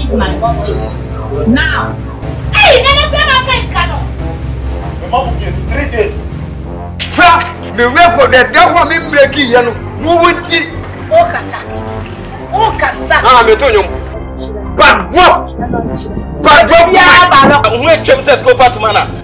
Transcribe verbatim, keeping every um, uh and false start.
leave my office. Now. Hey, never been a kind canoe. The mom will get three days. Fra, the record that that one me breaking, you know, moving tea. Oh, Kasa. Oh, Kasa. Ah, me tell you. Bad drop. Bad drop. Yeah, Who came to Scopa to Mana?